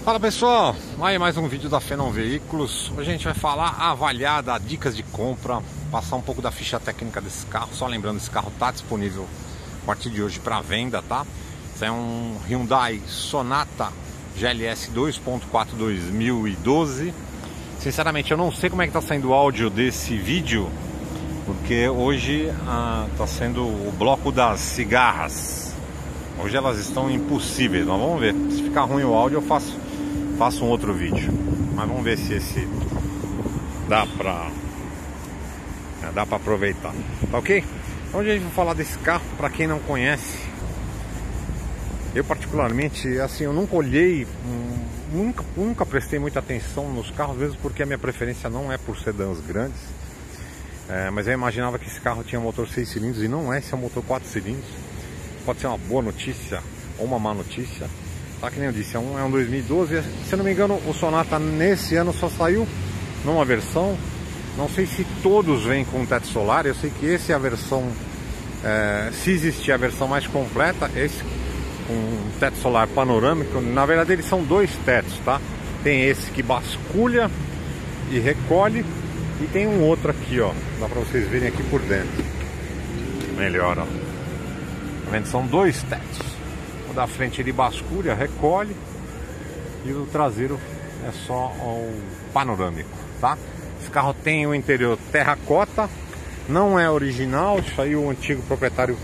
Fala pessoal, aí mais um vídeo da Fenon Veículos. Hoje a gente vai falar, avaliar, dar dicas de compra, passar um pouco da ficha técnica desse carro. Só lembrando, esse carro está disponível a partir de hoje para venda, tá? Esse é um Hyundai Sonata GLS 2.4 2012. Sinceramente eu não sei como é que tá saindo o áudio desse vídeo, porque hoje tá sendo o bloco das cigarras. Hoje elas estão impossíveis, mas vamos ver. Se ficar ruim o áudio eu faço um outro vídeo. Mas vamos ver se esse dá pra aproveitar. Tá ok? Então hoje a gente vai falar desse carro, pra quem não conhece. Eu particularmente, assim, eu nunca olhei, nunca prestei muita atenção nos carros, mesmo porque a minha preferência não é por sedãs grandes. Mas eu imaginava que esse carro tinha motor 6 cilindros e não é, esse é um motor 4 cilindros. Pode ser uma boa notícia ou uma má notícia. Tá, que nem eu disse, é um 2012. Se eu não me engano, o Sonata nesse ano só saiu numa versão. Não sei se todos vêm com teto solar. Eu sei que esse é a versão, se existir a versão mais completa, esse com teto solar panorâmico. Na verdade eles são dois tetos, tá? Tem esse que basculha e recolhe, e tem um outro aqui, ó. Dá pra vocês verem aqui por dentro. Melhor, ó. Tá vendo? São dois tetos. O da frente ele basculha, recolhe, e o traseiro é só o panorâmico, tá? Esse carro tem o interior terracota, não é original. Isso aí o antigo proprietário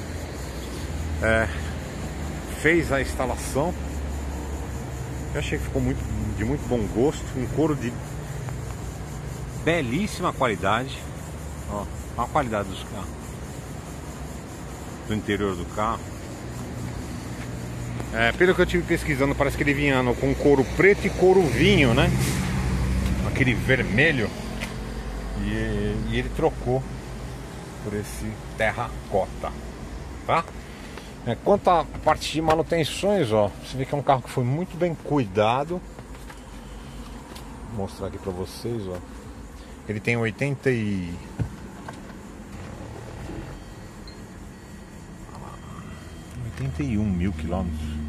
fez a instalação. Eu achei que ficou de muito bom gosto, um couro de belíssima qualidade. Ó, a qualidade dos carros, do interior do carro. Pelo que eu tive pesquisando, parece que ele vinha com couro preto e couro vinho, né? Aquele vermelho. E ele trocou por esse terracota, tá? Quanto à parte de manutenções, ó, você vê que é um carro que foi muito bem cuidado. Vou mostrar aqui pra vocês, ó. Ele tem 81 mil quilômetros.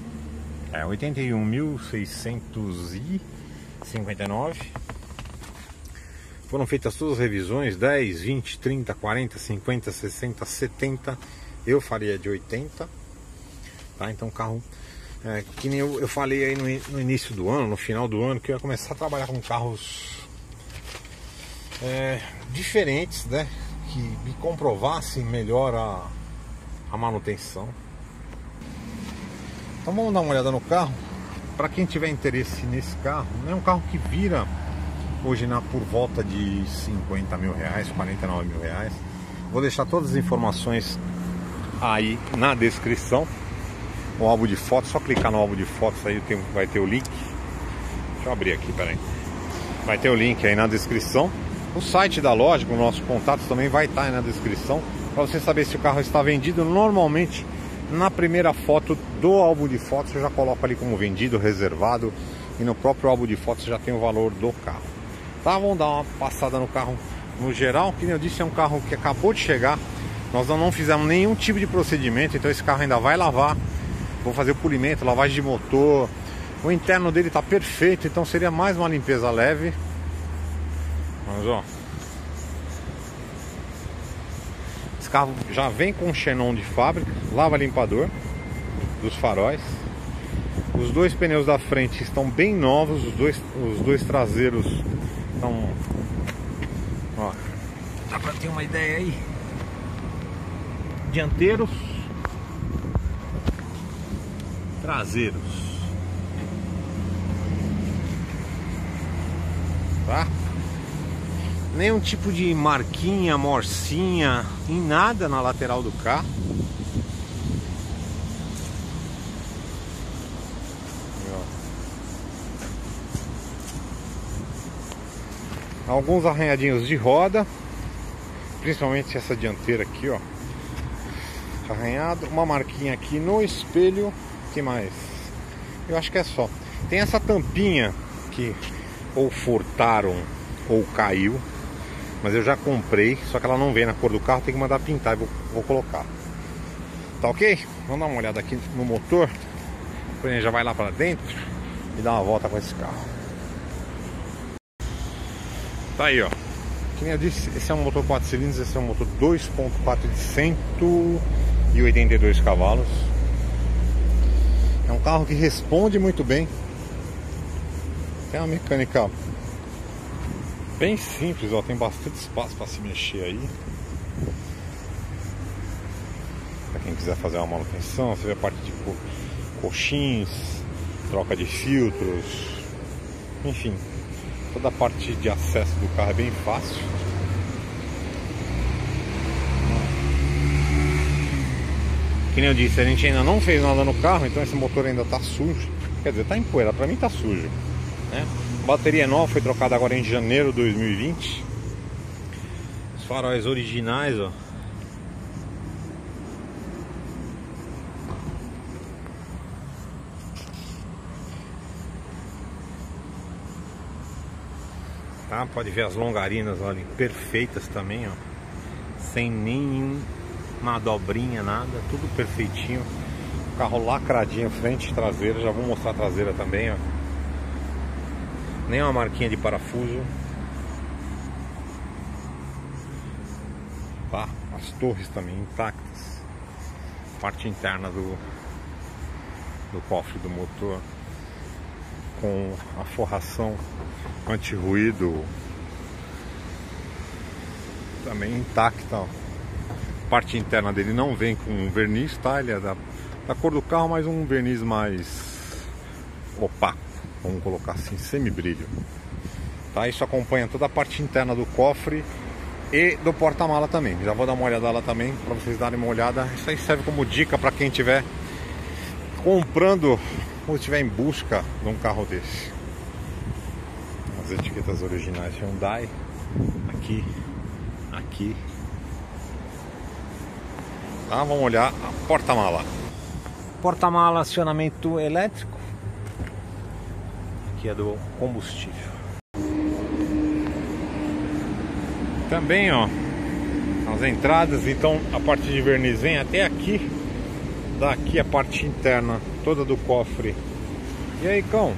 81.659. Foram feitas todas as revisões: 10, 20, 30, 40, 50, 60, 70. Eu faria de 80, tá? Então o carro, que nem eu falei aí no início do ano, no final do ano, que eu ia começar a trabalhar com carros diferentes, né? Que me comprovassem melhor a manutenção. Então vamos dar uma olhada no carro. Para quem tiver interesse nesse carro, é um carro que vira hoje por volta de 50 mil reais, 49 mil reais. Vou deixar todas as informações aí na descrição. O álbum de fotos, só clicar no álbum de fotos aí vai ter o link. Deixa eu abrir aqui, peraí. Vai ter o link aí na descrição. O site da loja com nossos contatos também vai estar aí na descrição, para você saber se o carro está vendido. Normalmente na primeira foto do álbum de fotos eu já coloco ali como vendido, reservado, e no próprio álbum de fotos já tem o valor do carro, tá? Vamos dar uma passada no carro no geral. Que nem eu disse, é um carro que acabou de chegar. Nós não fizemos nenhum tipo de procedimento, então esse carro ainda vai lavar. Vou fazer o polimento, lavagem de motor. O interno dele está perfeito, então seria mais uma limpeza leve. Mas ó, esse carro já vem com xenon de fábrica, lava limpador dos faróis. Os dois pneus da frente estão bem novos, os dois traseiros estão, ó, dá pra ter uma ideia aí. Dianteiros, traseiros, tá? Nenhum tipo de marquinha, morcinha, em nada na lateral do carro. Alguns arranhadinhos de roda, principalmente essa dianteira aqui, ó, arranhado. Uma marquinha aqui no espelho. Que mais? Eu acho que é só. Tem essa tampinha que ou furtaram ou caiu, mas eu já comprei, só que ela não vem na cor do carro, tem que mandar pintar e vou colocar. Tá ok? Vamos dar uma olhada aqui no motor. A gente já vai lá para dentro. e dar uma volta com esse carro. Tá aí, ó. Que nem eu disse, esse é um motor 4 cilindros, esse é um motor 2.4 de 182 cavalos. É um carro que responde muito bem. Tem uma mecânica bem simples, ó, tem bastante espaço para se mexer aí. Para quem quiser fazer uma manutenção, você vê a parte de coxins, troca de filtros, enfim, toda a parte de acesso do carro é bem fácil. Que nem eu disse, a gente ainda não fez nada no carro, então esse motor ainda tá sujo. Quer dizer, tá em poeira, pra mim tá sujo, né? Bateria nova, foi trocada agora em janeiro de 2020. Os faróis originais, ó. Tá? Pode ver as longarinas, olha, perfeitas também, ó. Sem nenhuma dobrinha, nada, tudo perfeitinho. Carro lacradinho, frente e traseira. Já vou mostrar a traseira também, ó. Nem uma marquinha de parafuso. Tá? As torres também intactas. Parte interna do cofre do motor com a forração anti-ruído também intacta, ó. A parte interna dele não vem com verniz, tá? Ele é da cor do carro, mas um verniz mais opaco, vamos colocar assim, semi-brilho, tá? Isso acompanha toda a parte interna do cofre e do porta-mala também. Já vou dar uma olhada lá também para vocês darem uma olhada. Isso aí serve como dica para quem estiver comprando ou estiver em busca de um carro desse. As etiquetas originais Hyundai aqui, aqui. Tá, vamos olhar a porta-mala. Porta-mala, acionamento elétrico. Aqui é do combustível. Também, ó, as entradas, então a parte de verniz vem até aqui. Daqui a parte interna toda do cofre. E aí, cão?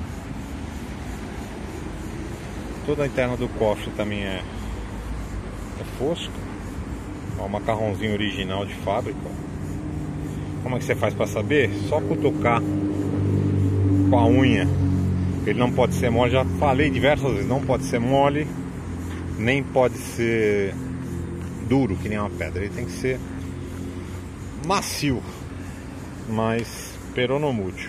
Toda a interna do cofre também é fosco. Ó, o macarrãozinho original de fábrica. Como é que você faz para saber? Só cutucar com a unha. Ele não pode ser mole, já falei diversas vezes, não pode ser mole, nem pode ser duro que nem uma pedra. Ele tem que ser macio, mas peronomútil.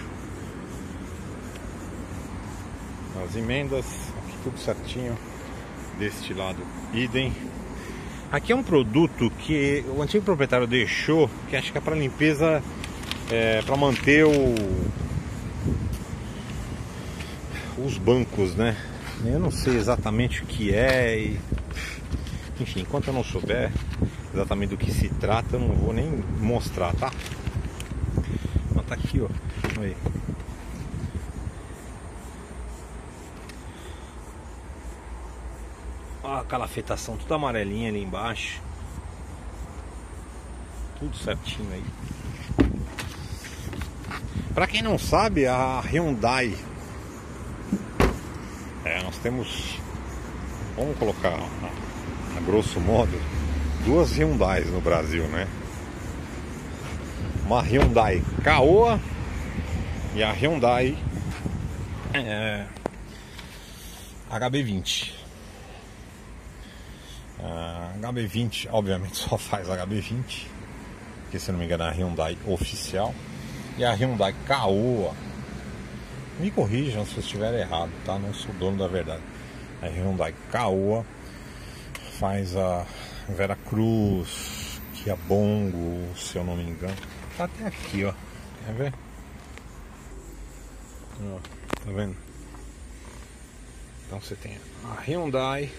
As emendas, aqui tudo certinho. Deste lado, idem. Aqui é um produto que o antigo proprietário deixou, que acho que é para limpeza, para manter os bancos, né? Eu não sei exatamente o que é e, enfim, enquanto eu não souber exatamente do que se trata, eu não vou nem mostrar, tá? Mas tá aqui, ó. Aí. Olha a calafetação toda amarelinha ali embaixo. Tudo certinho aí. Pra quem não sabe, a Hyundai, nós temos, vamos colocar a grosso modo, duas Hyundais no Brasil, né? Uma Hyundai Caoa e a Hyundai HB20. A HB20 obviamente só faz HB20, que se não me engano é a Hyundai oficial. E a Hyundai Caoa, me corrijam se eu estiver errado, tá? Não sou dono da verdade. A Hyundai Caoa faz a Veracruz, Kia Bongo, se eu não me engano. Tá até aqui, ó. Quer ver? Ó, tá vendo? Então você tem a Hyundai,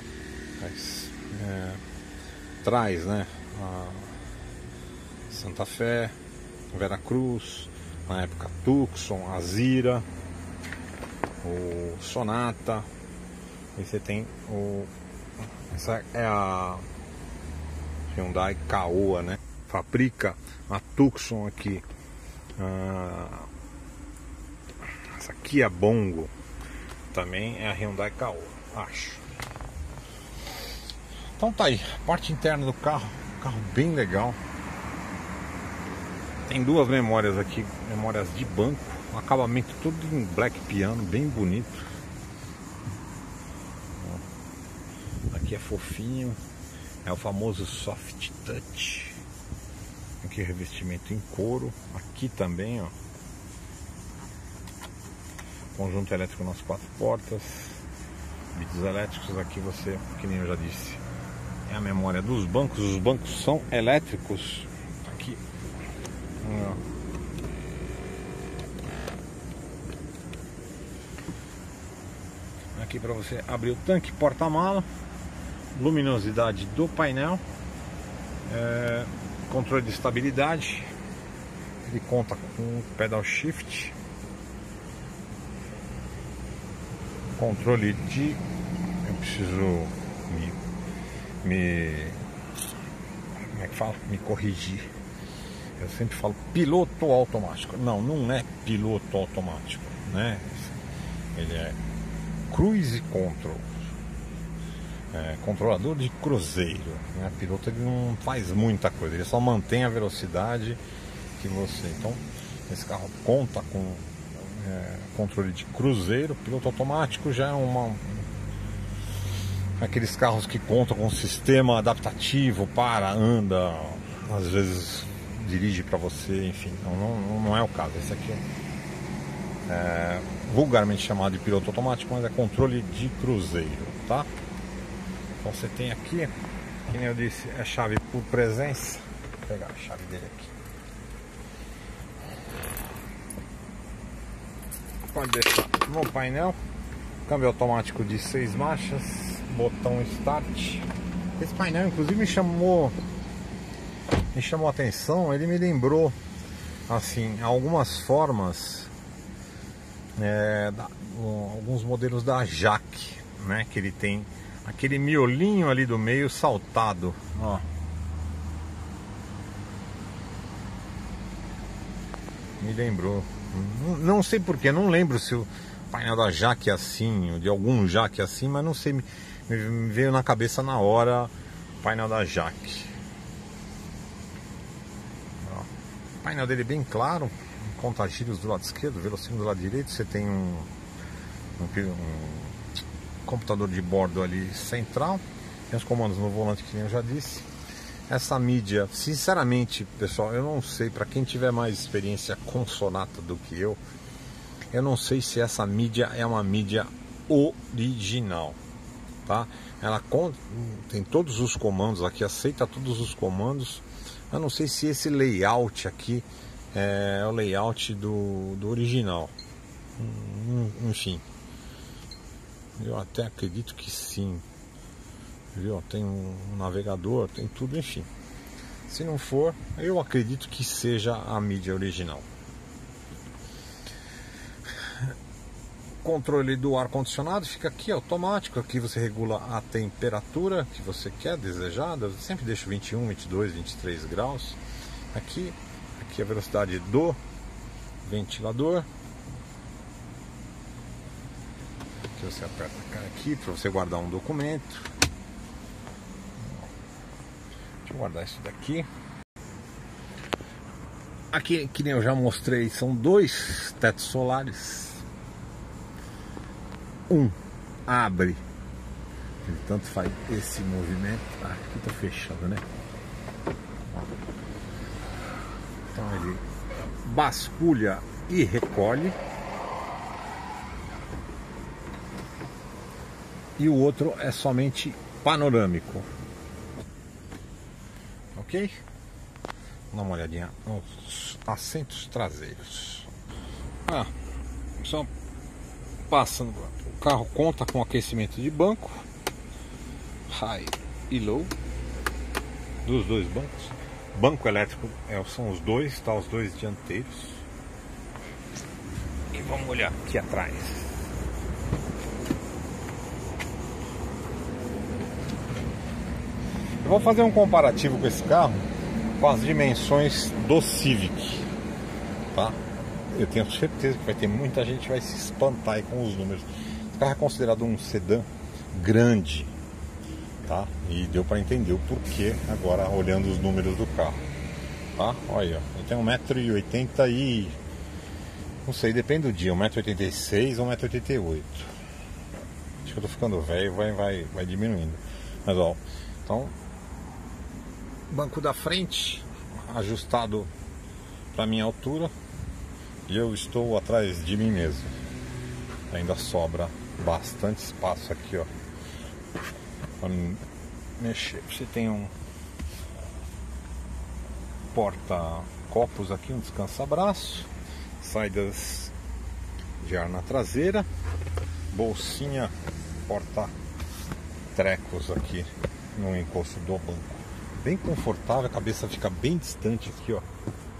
traz, né? A Santa Fé, Veracruz, na época Tucson, Azira, o Sonata. E você tem essa é a Hyundai Caoa, né? Fabrica a Tucson aqui, Essa aqui é Bongo. Também é a Hyundai Caoa, acho. Então tá aí, parte interna do carro. Carro bem legal. Tem duas memórias aqui, memórias de banco. Acabamento tudo em black piano, bem bonito. Aqui é fofinho. É o famoso soft touch. Aqui revestimento em couro. Aqui também, ó. Conjunto elétrico nas 4 portas. Vidros elétricos. Aqui você, que nem eu já disse, é a memória dos bancos. Os bancos são elétricos. Aqui, ó. Aqui para você abrir o tanque, porta-mala. Luminosidade do painel, controle de estabilidade. Ele conta com pedal shift, controle de... Eu preciso como é que fala? Me corrigir. Eu sempre falo piloto automático. Não, não é piloto automático, né? Ele é cruise control. Controlador de cruzeiro, né? Piloto, ele não faz muita coisa, ele só mantém a velocidade que você. Então esse carro conta com controle de cruzeiro. Piloto automático já é aqueles carros que contam com um sistema adaptativo, para, anda, às vezes dirige para você, enfim, não é o caso. Esse aqui é vulgarmente chamado de piloto automático, mas é controle de cruzeiro, tá? Então você tem aqui, que nem eu disse, é chave por presença. Vou pegar a chave dele aqui. Pode deixar no painel. Câmbio automático de 6 marchas. Botão start. Esse painel inclusive me chamou a atenção. Ele me lembrou assim algumas formas, alguns modelos da Jaque, né? Que ele tem aquele miolinho ali do meio saltado, ó. Me lembrou. Não sei porquê, não lembro se o painel da Jaque é assim, ou de algum Jaque é assim, mas não sei, me veio na cabeça na hora o painel da Jaque. Ó. O painel dele é bem claro, conta-giros do lado esquerdo, velocímetro do lado direito. Você tem um computador de bordo ali central, tem os comandos no volante, que eu já disse. Essa mídia, sinceramente, pessoal, eu não sei, para quem tiver mais experiência com Sonata do que eu não sei se essa mídia é uma mídia original, tá? Ela tem todos os comandos aqui, aceita todos os comandos. Eu não sei se esse layout aqui é o layout do original, enfim. Eu até acredito que sim, viu? Tem um navegador, tem tudo, enfim. Se não for, eu acredito que seja a mídia original. Controle do ar condicionado fica aqui automático. Aqui você regula a temperatura que você quer, desejada. Eu sempre deixo 21, 22, 23 graus. Aqui a velocidade do ventilador. Que você aperta aqui para você guardar um documento. Deixa eu guardar isso daqui. Aqui, que nem eu já mostrei, são 2 tetos solares. Um abre, ele tanto faz esse movimento. Aqui tá fechado, né? Então ele basculha e recolhe. E o outro é somente panorâmico. Ok? Dá uma olhadinha nos assentos traseiros. Só passando. O carro conta com aquecimento de banco, high e low, dos 2 bancos. Banco elétrico são os dois, tá? Os 2 dianteiros. E vamos olhar aqui atrás. Eu vou fazer um comparativo com esse carro com as dimensões do Civic, tá? eu tenho certeza que vai ter muita gente que vai se espantar aí com os números. Esse carro é considerado um sedã grande, tá? E deu para entender o porquê agora olhando os números do carro, tá? Olha, ele tem 1,80 m e... não sei, depende do dia, 1,86 m ou 1,88 m. Acho que eu tô ficando velho, vai diminuindo. Mas ó, então, banco da frente ajustado para minha altura e eu estou atrás de mim mesmo. Ainda sobra bastante espaço aqui, ó, para mexer. Você tem um porta-copos aqui, um descansa-braço, saídas de ar na traseira, bolsinha porta-trecos aqui no encosto do banco. Bem confortável, a cabeça fica bem distante aqui, ó,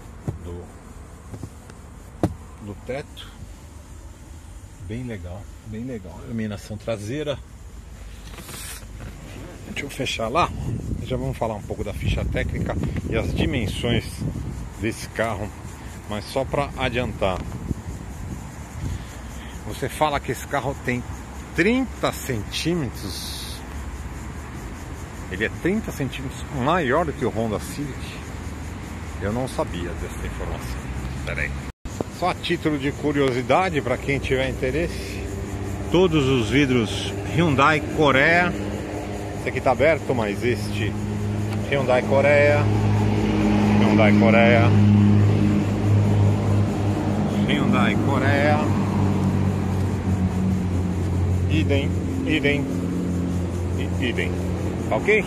do teto. Bem legal, bem legal. Iluminação traseira. Deixa eu fechar lá. Já vamos falar um pouco da ficha técnica e as dimensões desse carro, mas só para adiantar. Você fala que esse carro tem 30 centímetros. Ele é 30 centímetros maior do que o Honda Civic. Eu não sabia dessa informação. Pera aí. Só a título de curiosidade, para quem tiver interesse, todos os vidros Hyundai Coreia. Esse aqui tá aberto, mas este Hyundai Coreia, Hyundai Coreia, Hyundai Coreia, idem, idem e idem. Ok?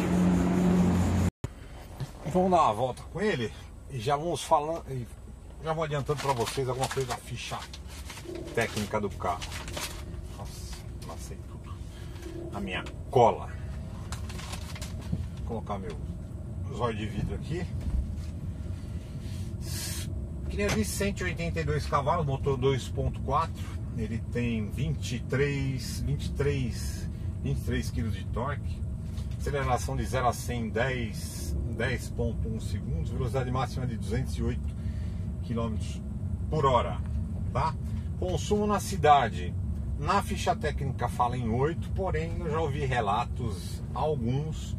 Vamos dar uma volta com ele e já vamos falando, já vou adiantando para vocês alguma coisa da ficha técnica do carro. Nossa, passei tudo a minha cola. Vou colocar meu zóio de vidro aqui. Queria ver 182 cavalos, motor 2.4. Ele tem 23 kg de torque. Aceleração de 0 a 100 em 10.1 segundos, velocidade máxima de 208 km por hora, tá? Consumo na cidade, na ficha técnica fala em 8, porém eu já ouvi relatos, alguns,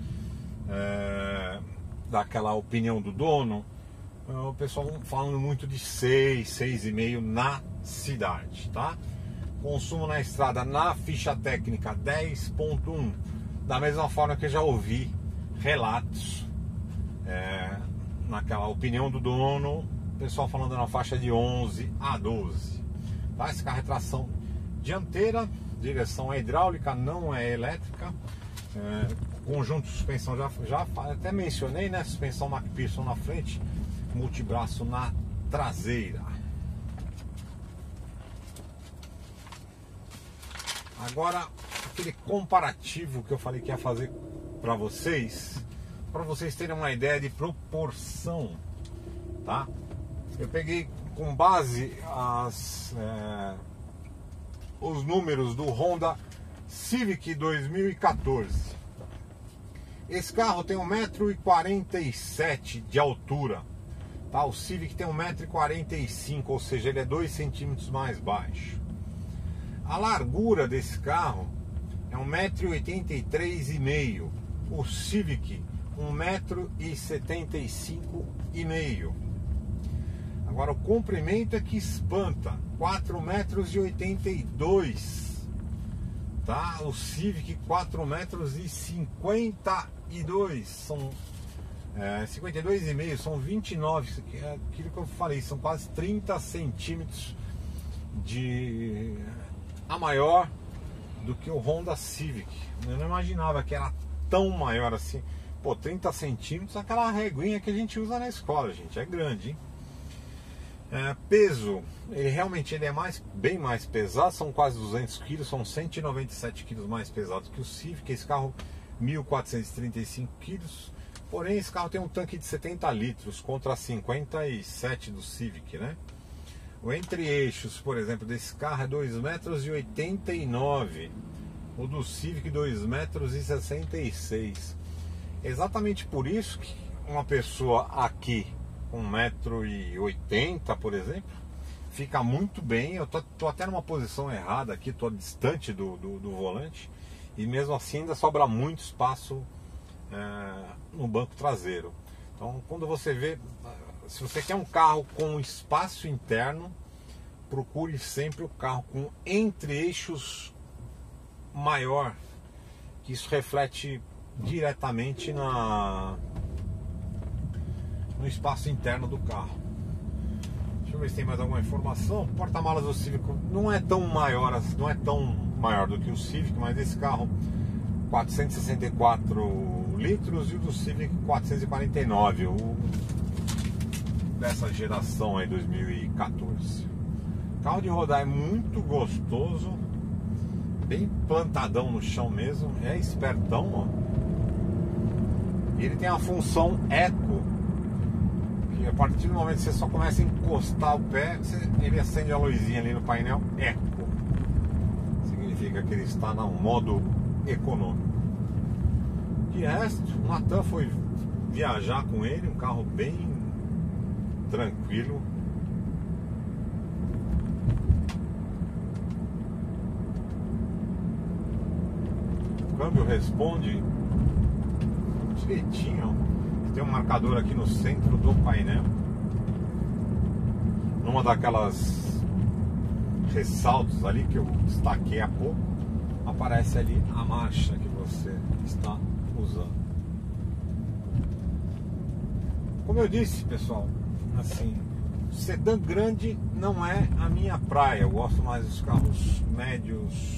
daquela opinião do dono, o pessoal falando muito de 6, 6,5 na cidade, tá? Consumo na estrada, na ficha técnica 10.1. Da mesma forma que eu já ouvi relatos, naquela opinião do dono, o pessoal falando na faixa de 11 a 12. Tá? Esse carro é tração dianteira, direção é hidráulica, não é elétrica. Conjunto de suspensão, já até mencionei, né? Suspensão McPherson na frente, multibraço na traseira. Agora, aquele comparativo que eu falei que ia fazer para vocês terem uma ideia de proporção, tá? Eu peguei com base os números do Honda Civic 2014. Esse carro tem 1,47 m de altura, tá? O Civic tem 1,45 m, ou seja, ele é 2 centímetros mais baixo. A largura desse carro é 1,83 m. O Civic 1,75 m. Agora o comprimento é que espanta, 4,82 m, tá? O Civic 4,52 m. São 52,5, são 29, isso aqui é aquilo que eu falei, são quase 30 centímetros a maior do que o Honda Civic. Eu não imaginava que era tão maior assim. Pô, 30 centímetros, aquela reguinha que a gente usa na escola, gente, é grande, hein? Peso, ele realmente é bem mais pesado, são quase 200 kg, são 197 kg mais pesado que o Civic. Esse carro 1.435 kg, porém esse carro tem um tanque de 70 litros contra 57 do Civic, né? O entre-eixos, por exemplo, desse carro é 2,89 m, o do Civic 2,66 m. Exatamente por isso que uma pessoa aqui com 1,80 m, por exemplo, fica muito bem. Eu tô até numa posição errada aqui, tô distante do volante, e mesmo assim ainda sobra muito espaço no banco traseiro. Então, quando você vê, se você quer um carro com espaço interno, procure sempre o carro com entre-eixos maior, que isso reflete diretamente no espaço interno do carro. Deixa eu ver se tem mais alguma informação. O porta-malas do Civic não é tão maior do que o Civic, mas esse carro 464 litros e o do Civic 449, dessa geração aí 2014. O carro de rodar é muito gostoso, bem plantadão no chão mesmo, é espertão, ó. E ele tem a função eco, que a partir do momento que você só começa a encostar o pé, ele acende a luzinha ali no painel eco. Significa que ele está no modo econômico. De resto, o Natan foi viajar com ele, um carro bem tranquilo. O câmbio responde direitinho. Tem um marcador aqui no centro do painel, numa daquelas ressaltos ali que eu destaquei há pouco, aparece ali a marcha que você está usando. Como eu disse, pessoal, assim, sedã grande não é a minha praia. Eu gosto mais dos carros médios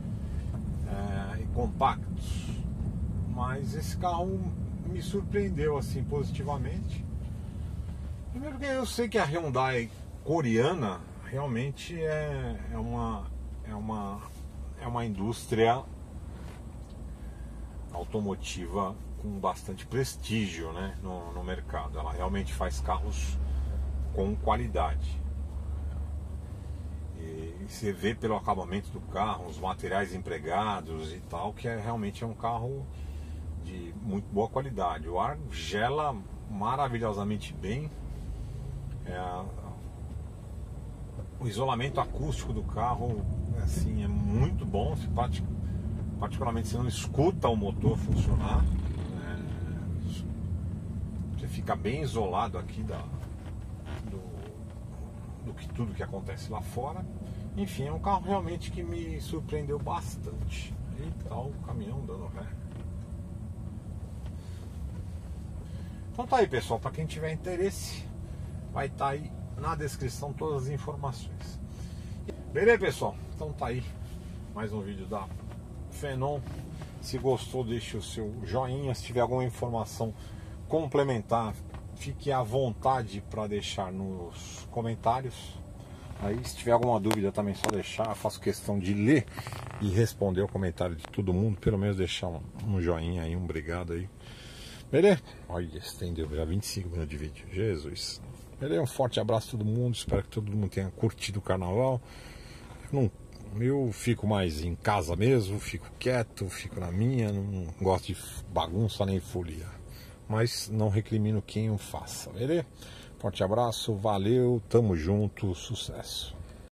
e compactos, mas esse carro me surpreendeu assim positivamente. Primeiro porque eu sei que a Hyundai coreana realmente é uma indústria automotiva com bastante prestígio, né, no mercado. Ela realmente faz carros com qualidade. E você vê pelo acabamento do carro, os materiais empregados e tal, que realmente é um carro de muito boa qualidade. O ar gela maravilhosamente bem. O isolamento acústico do carro assim, é muito bom. Particularmente você não escuta o motor funcionar. Você fica bem isolado aqui do que tudo que acontece lá fora. Enfim, é um carro realmente que me surpreendeu bastante. Aí tá o caminhão dando ré. Então tá aí, pessoal, para quem tiver interesse, vai estar aí na descrição todas as informações. Beleza, pessoal? Então tá aí mais um vídeo da Phenom. Se gostou, deixe o seu joinha. Se tiver alguma informação complementar, fique à vontade para deixar nos comentários. Aí, se tiver alguma dúvida também, só deixar. Eu faço questão de ler e responder o comentário de todo mundo. Pelo menos deixar um joinha aí, um obrigado aí. Beleza? Olha, estendeu já 25 minutos de vídeo. Jesus. Beleza? Um forte abraço a todo mundo. Espero que todo mundo tenha curtido o carnaval. Eu fico mais em casa mesmo, fico quieto, fico na minha, não gosto de bagunça nem folia. Mas não recrimino quem o faça, beleza? Forte abraço, valeu, tamo junto, sucesso.